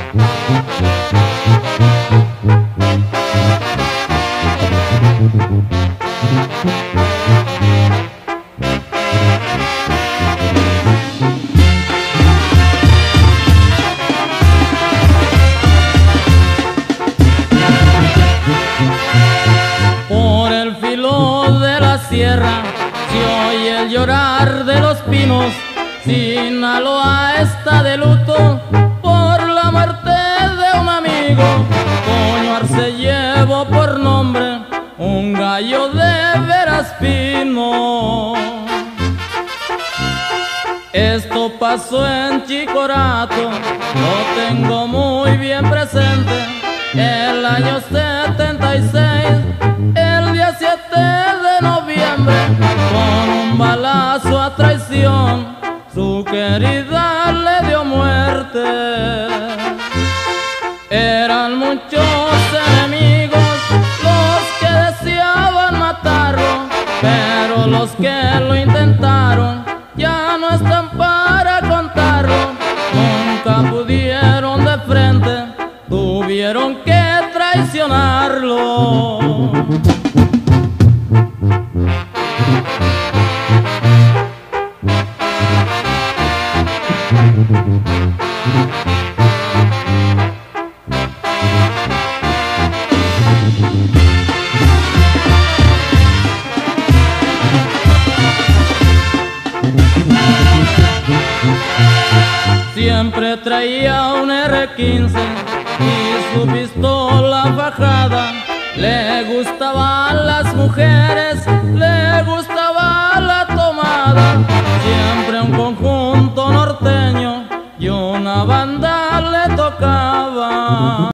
Por el filo de la sierra se oye el llorar de los pinos. Sinaloa está de luto por la muerte de un amigo. Toño Arce llevó por nombre un gallo de veras fino. Esto pasó en Chicorato, lo tengo muy bien presente. El año 76, el día 7 de noviembre, con un balazo a traición, su querida le dio muerte. Eran muchos enemigos los que deseaban matarlo, pero los que lo intentaron ya no están para contarlo. Nunca pudieron de frente, tuvieron que traicionarlo. Siempre traía un R15 y su pistola fajada. Le gustaban las mujeres, le gustaba la tomada. Siempre un conjunto norteño y una banda le tocaba.